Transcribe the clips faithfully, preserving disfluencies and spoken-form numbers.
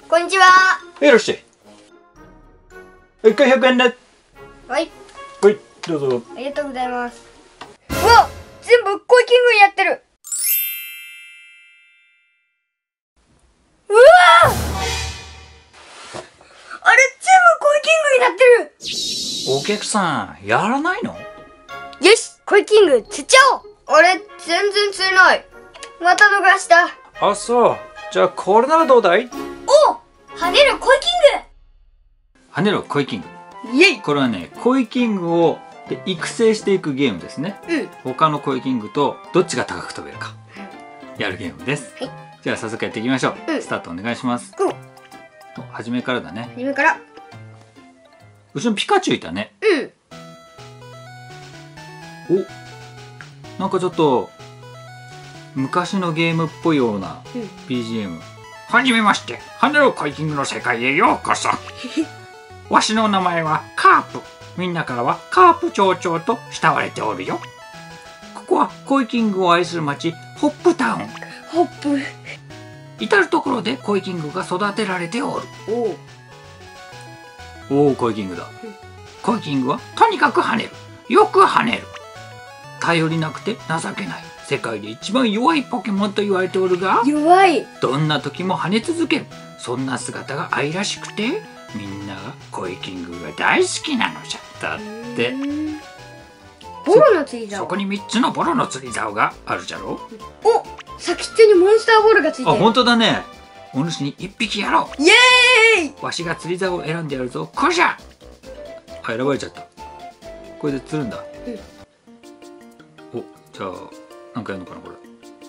こんにちは。 いらっしゃい。一回ひゃくえんね。 はい。 はい、どうぞ。 ありがとうございます。うわ、全部コイキングにやってる。うわあれ全部コイキングになってる。 お客さん、やらないの？ よし、コイキング釣っちゃおう。あれ全然釣れない。また逃した。 あ、そう。じゃあこれならどうだい？ お、跳ねるコイキング。 跳ねろコイキング。 イエイ。 これはね、コイキングをで育成していくゲームですね。 うん。 他のコイキングとどっちが高く飛べるかやるゲームです。 はい。 じゃあ早速やっていきましょう。 うん、 スタートお願いします。 ゴー。 初めからだね。 初めから。 後ろにピカチュウいたね。 うん。 お、なんかちょっと昔のゲームっぽいような ビージーエム。はじめまして、跳ねろコイキングの世界へようこそ。わしの名前はカープ。みんなからはカープ町長と慕われておるよ。ここはコイキングを愛する町、ホップタウン。 ホップ。 至る所でコイキングが育てられておる。 おおお、コイキングだ。コイキングはとにかく跳ねる。よく跳ねる。頼りなくて情けない。世界で一番弱いポケモンと言われておるが、 弱い。どんな時も跳ね続ける。そんな姿が愛らしくて、みんながコイキングが大好きなのじゃ。だって。 ボロの釣り竿。 そこにみっつのボロの釣り竿があるじゃろ。 お、先っちょにモンスターボールがついてる。 あ、本当だね。お主に一匹やろう。 イエーイ。 わしが釣り竿を選んでやるぞ。これじゃ。あ、選ばれちゃった。これで釣るんだ。うん、お、じゃあなんかやるのかなこれ。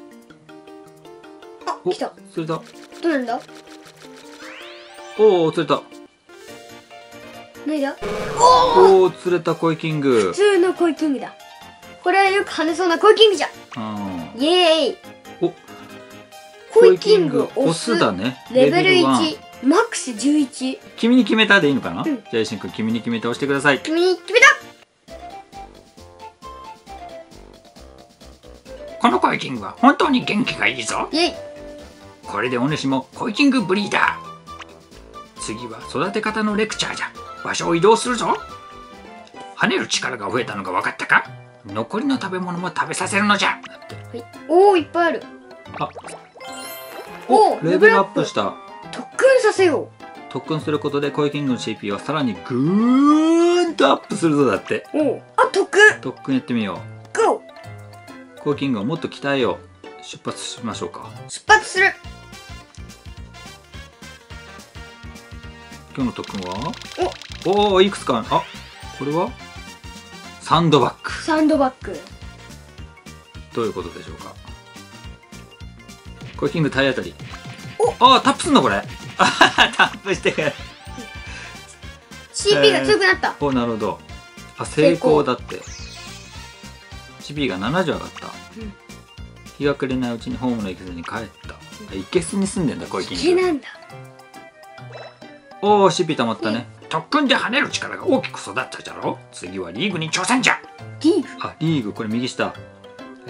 あ、来た。 釣れた。 どうなんだ。 おお、釣れた。 何だ。 おお、釣れたコイキング。 普通のコイキングだ。これはよく跳ねそうなコイキングじゃ。うん、イエーイ。 お、 コイキングオスだね。 レベルいち、マックスじゅういち。 君に決めたでいいのかな。 うん、 じゃあ石井君、君に決めて押してください。 君に決めた。 このコイキングは本当に元気がいいぞ。 イエイ。 これでお主もコイキングブリーダー。次は育て方のレクチャーじゃ。場所を移動するぞ。跳ねる力が増えたのが分かったか。残りの食べ物も食べさせるのじゃ。 はい、おお、いっぱいある。 あ、お、レベルアップした。 特訓させよう。 特訓することでコイキングの シーピー はさらにぐーんとアップするぞ。だって。 おお、あ、特訓。 特訓やってみよう。ゴー。 コイキングをもっと鍛えよう。出発しましょうか。 出発する。 今日の特訓はおお、いくつか。あ、これはサンドバッグ。 サンドバッグ。 どういうことでしょうか。コイキング体当たり。おあ、タップすんのこれ。あタップしてくる。 シーピー が強くなった。 お、なるほど。あ、成功だって。 シーピー がななじゅう上がった、うん、日が暮れないうちにホームの生けすに帰った。いけすに住んでんだコイキング。 池なんだ。 おお、シーピー 溜まったね。特訓で跳ねる力が大きく育ったじゃろ。次はリーグに挑戦じゃ。 リーグ。 あ、リーグ、これ右下。はい、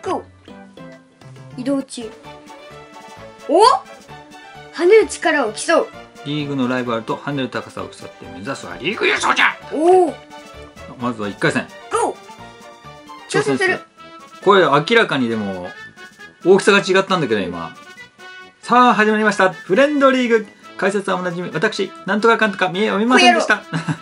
ゴー。移動中。お、跳ねる力を競う。 リーグのライバルと跳ねる高さを競って目指すはリーグ優勝じゃ。 おお。 まずはいっかい戦。 ゴー。挑戦する。 これ明らかにでも大きさが違ったんだけど今。さあ始まりました。フレンドリーグ。解説はおなじみ私なんとかかんとか見え読みませんでした。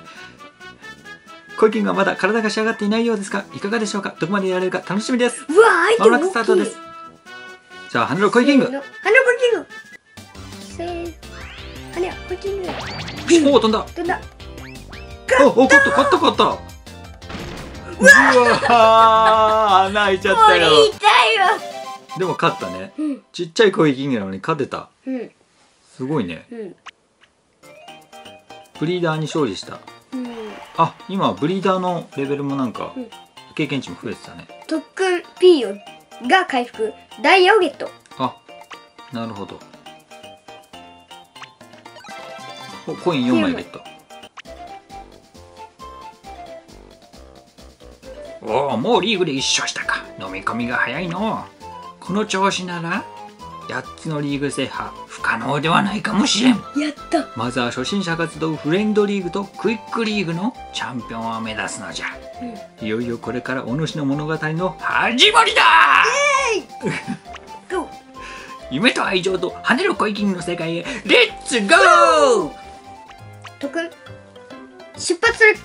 コイキングはまだ体が仕上がっていないようですがいかがでしょうか。どこまでやれるか楽しみです。 うわ、アイテム大きい。 まもなくスタートです。じゃあ跳ねろコイキング。 跳ねろコイキング。せー。跳ねろコイキング。 おお、飛んだ。 飛んだ。 おお、勝った勝った勝った。うわー、穴開いちゃったよ。 痛いわ。 でも勝ったね、 うん、 ちっちゃいコイキングなのに勝てた、 うん、 すごいね、 うん、 ブリーダーに勝利した、うん、あ、今ブリーダーのレベルもなんか、うん、経験値も増えてたね。 特訓 P をが回復、ダイヤをゲット。 あ、なるほど。お、コインよんまいゲット。おお、もうリーグで一勝したか。飲み込みが早いの。この調子ならやっつのリーグ制覇不可可能ではないかもしれん。 やったまずは初心者が集うフレンドリーグとクイックリーグのチャンピオンを目指すのじゃ。いよいよこれからお主の物語の始まりだ。 ゴー夢と愛情と跳ねる恋キングの世界へレッツゴー。 特訓出発する。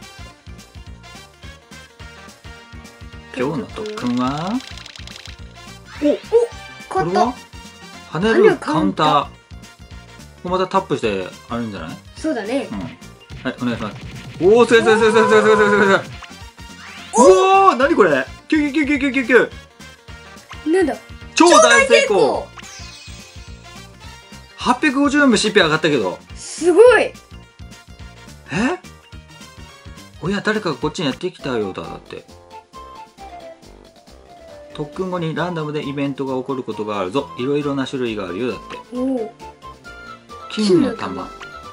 今日の特訓はおおこれは勝った。 跳ねるカウンター。これまたタップしてあるんじゃない？ そうだねうん。はい、お願いします。おお、すごいすごいすごいすごいすごいすごいすごいすごい。おお、なにこれ？キュキュキュキュキュキュキュ。 なんだ超大成功。はっぴゃくごじゅうえんも シーピー 上がったけど。 すごい。 え？おや、誰かがこっちにやってきたようだ。だって特訓後にランダムでイベントが起こることがあるぞ。いろいろな種類があるよ。だっておお金の玉。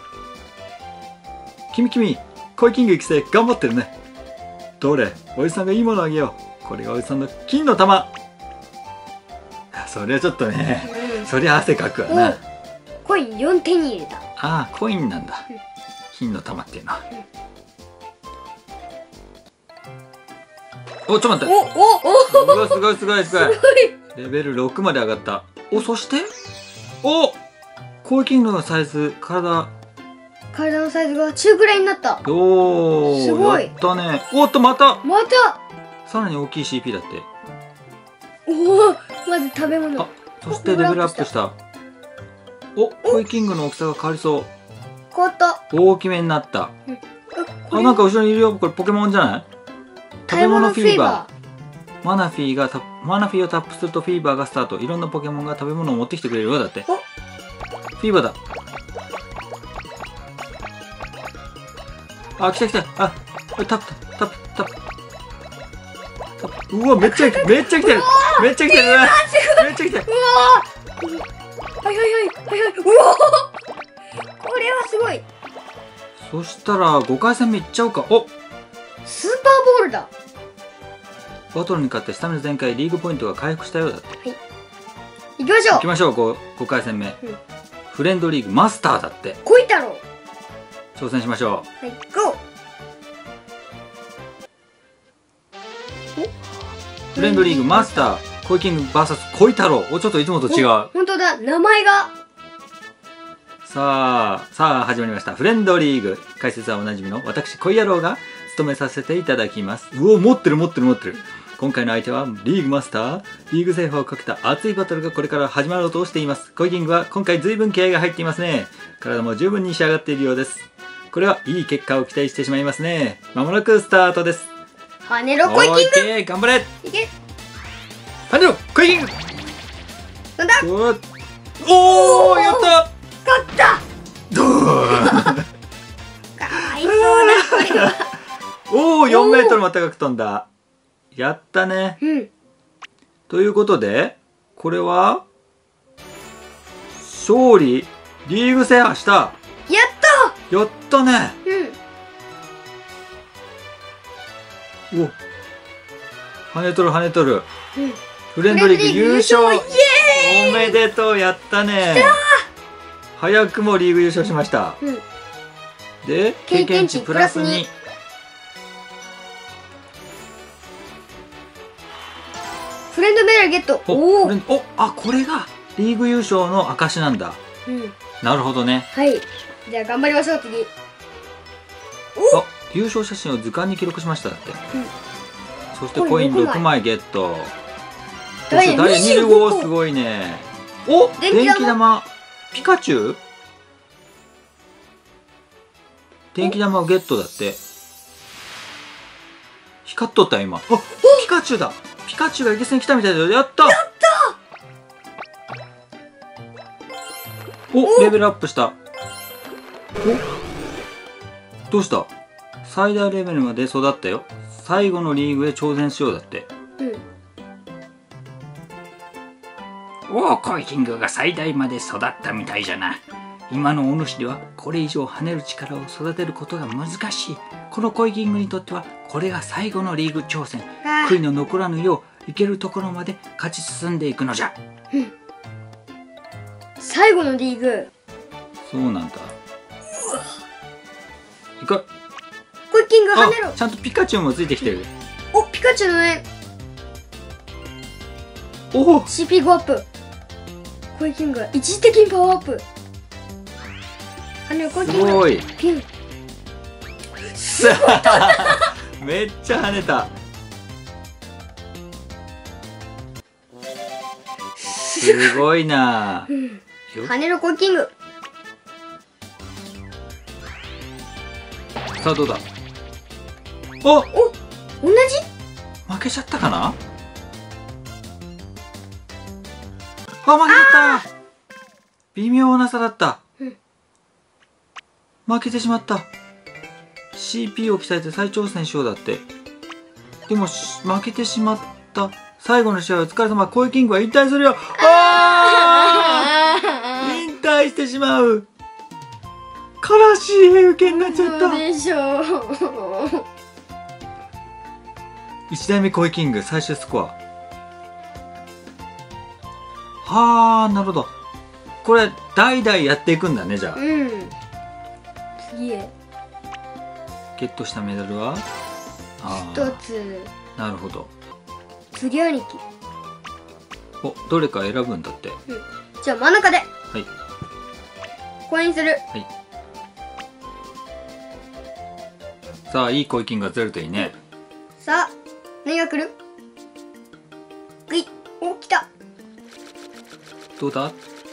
君君恋キング育成頑張ってるね。どれ、おじさんがいいものあげよう。これがおじさんの金の玉。それはちょっとね、 うんそりゃ汗かくわな。あコインよん手に入れた。 あ、コインなんだうん。 金の玉っていうのは。お、ちょっと待って。 おおおうわ、すごいすごいすごい。 すごい。 レベルろくまで上がった。お、そしてお、恋キングのサイズ、体。 体のサイズが中くらいになった。 おー、 すごいやったね。おっと、またまたさらに大きい シーピー だって。 おおまず食べ物。 あ、そしてレベルアップした。お、恋キングの大きさが変わりそう。 変わった。 大きめになった。あ、 これなんか後ろにいるよ。これポケモンじゃない？ 食べ物フィーバー。マナフィーがタマナフィーをタップするとフィーバーがスタート。いろんなポケモンが食べ物を持ってきてくれるよ。だって。 おフィーバーだ。あ、来た来た。あ、タップタップタップタップ。タップうわ、めっちゃめっちゃ来てる。めっちゃ来てる。めっちゃ来てる。 ー。うわーはいはいはいはいはい。うわーこれはすごい。 そしたらごかい戦目いっちゃおうか。お、 スーパーボールだ。 バトルに勝ってスタミナ全開、リーグポイントが回復したようだって。 行きましょう。 行きましょう。ごかい戦目、 うんフレンドリーグマスターだって。 恋太郎。 挑戦しましょはい、ゴー。 う。フレンドリーグマスター恋キング ブイエス 恋太郎。お、ちょっといつもと違う。 本当だ、名前が。 さあさあ始まりました。フレンドリーグ。解説はおなじみの私恋野郎が務めさせていただきます。うお、持ってる持ってる持ってる。今回の相手はリーグマスター。リーグ制覇をかけた熱いバトルがこれから始まろうとしています。恋キングは今回随分気合が入っていますね。体も十分に仕上がっているようです。これはいい結果を期待してしまいますね。まもなくスタートです。 跳ねろ恋キンオッケー、頑張れ。 グ。いけ。 跳ねろ恋キング。 なんだ。 おお、やった。 勝った。 ドーン。 かわいそうだこれは。 おお、よんメートルも高く飛んだ。やったね。 うん。 ということで、これは勝利、リーグ制覇した。 やったやったね。 うん。 お、跳ねとる跳ねとる。 うん。 フレンドリーグ優勝。 イエーイ。 おめでとう、やったね。早くもリーグ優勝しました。 うん。 で、経験値プラスに。 フレンドメールゲット。 お、 おお。 フレンお、あ、これがリーグ優勝の証なんだ。 うん。 なるほどね。 はい。じゃあ頑張りましょう次。 あ、優勝写真を図鑑に記録しましただって。 うん。 そしてコインろくまいゲット。そダイヤしてダイヤにじゅうご、すごいね。お、 電気玉電気玉。ピカチュウ。電気玉をゲットだって。光っとったよ今。あ、ピカチュウだ。ピカチュウがいけすに来たみたいだよ。やった。やったお、レベルアップした。お、どうした？最大レベルまで育ったよ。最後のリーグへ挑戦しようだって。 うん。 おお、恋キングが最大まで育ったみたいじゃな。今のお主ではこれ以上跳ねる力を育てることが難しい。この恋キングにとってはこれが最後のリーグ挑戦。 あ悔いの残らぬよういけるところまで勝ち進んでいくのじゃ。 最最後のリーグ。 そうなんだ。いかコイキング跳ねろ。 あ、ちゃんとピカチュウもついてきてる。 お、ピカチュウの絵。 おおシーピーご アップ。コイキングが一時的にパワーアップ。跳ねろコイすキング。 ごい。 ピン。 さあめっちゃ跳ねた。すごいな。よ跳ねろコイキング。 さあどうだ。お、 お、同じ？ 負けちゃったかな。あ、負けちゃった。微妙な差だった。 うん負けてしまった。シーピー を鍛えて再挑戦しようだって。でもし負けてしまった。最後の試合お疲れ様。コイキングは引退するよ。ああ引退してしまう。悲しい受けになっちゃった。 そうでしょう。 いちだいめコイキング最終スコア。はあ、なるほど。これ代々やっていくんだね。じゃあうん。次へ。 ゲットしたメダルはあ一ーつ。 なるほど。 次兄貴。 お、どれか選ぶんだって。 じゃあ真ん中で。 はいこれにする。 はい。さあいいコイキングが出るといいね。 さあ何が来る？グイ。お、来た。 どうだ。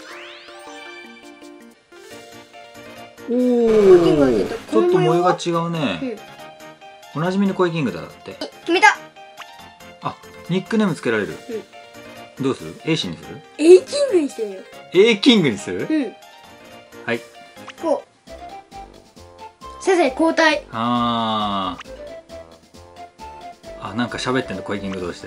おお、 キングが出た。 ちょっと模様が違ううん。 ね。おなじみのコイキングだって。 決めた。 あ、ニックネームつけられる。どうする？ A シンにする？ A キングにしてみよ A キングにする？ う。うん。 はい。 こう。先生交代。 あーあ、なんか喋ってんのコイキング同士で。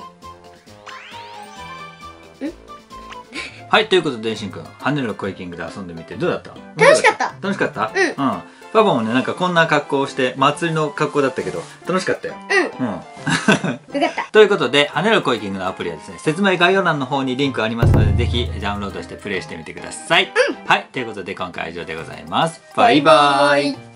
うんんはい、ということでデンシンくん跳ねるコイキングで遊んでみてどうだった？ 楽しかった。 楽しかった？ うんうん。パパもね、なんかこんな格好をして祭りの格好だったけど楽しかったよ。 うん。 うん。 よかった。 ということで、跳ねるコイキングのアプリはですね、説明概要欄の方にリンクありますので、ぜひダウンロードしてプレイしてみてください。はい、ということで今回は以上でございます。バイバーイ。